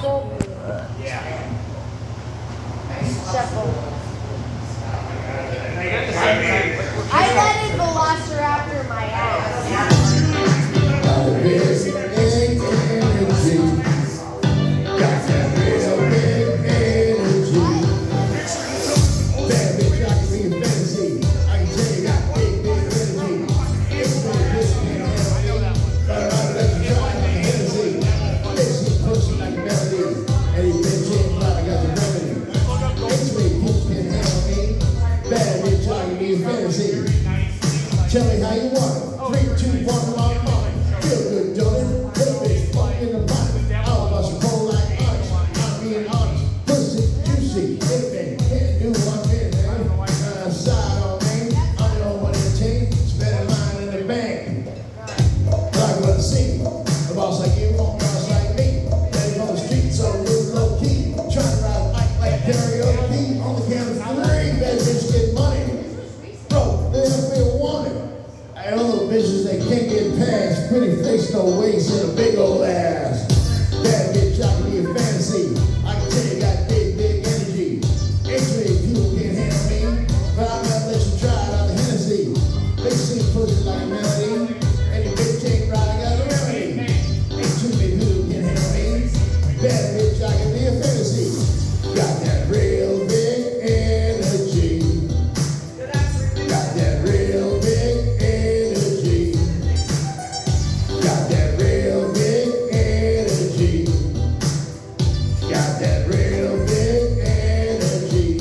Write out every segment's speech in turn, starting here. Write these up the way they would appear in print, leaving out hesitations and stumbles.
Shuffle. Yeah. Shuffle. I let a velociraptor in my ass. Tell me how you want it. 3, 2, 1, long money. Feel good, don't it? Little bitch, fuck in the body. All of us are cold like ice. I'm being honest. Pussy, juicy. Anything. Can't do one thing, man. Side on me. I'm the one in the team. Spending mine in the bank. Like what I see. A boss like you won't boss like me. Ready for the street, so real low key. Trying to ride like karaoke. On the count of 3, bad bitch get money. Bro, they don't feel wanted. And all the bitches they can't get past. Pretty face, no waist, and a big old ass. Bad bitch, I can be a fantasy. I can tell you got big, big energy. H-rated people can't handle me, but I'm gonna let you try it out the Hennessy. They sing pussy like a melody. Any bitch ain't right, I got a remedy. Ain't too many people can handle me. Bad bitch, I can be a fantasy. Got that real big energy. Got that real big energy. Got that real big energy. Got that real big energy.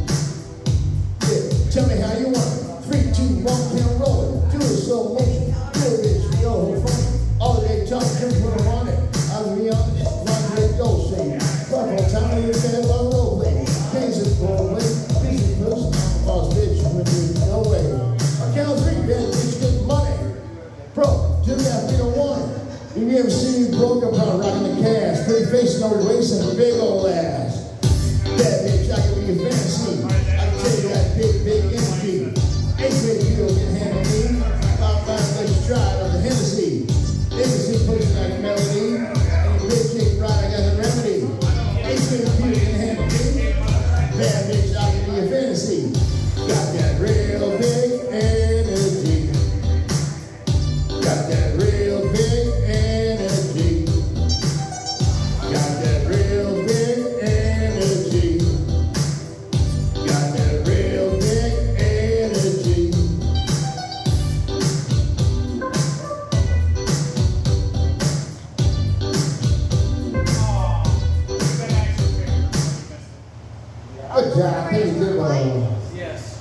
Yeah, tell me how you want it. 3, 2, 1, count rolling. Do it slow motion. Do it bitch, yo, hold funny. All the day talk, just put them on it. I'll be on it. Like that gold shade. Fuck all time, you can't run role play. Kings is going away. Busy person. Boss bitch, with no way. I count 3, bad bitch, get money. Bro, do that big old one. You ever seen me broke up on rocking the cash? Pretty face, no waist, and a big old ass. Bad bitch, I can be a fantasy. I can tell you that big, big energy. H-rated people can handle me. About 5, let you try it on the Hennessy. They can sing pussy like a melody. And your bitch ain't right, I got the remedy. H-rated people can handle me. Bad bitch, I can be a fantasy. Got that real big energy. Got that real big energy. Got that real big energy. Got that real big energy. Good job. Thank you. Yes.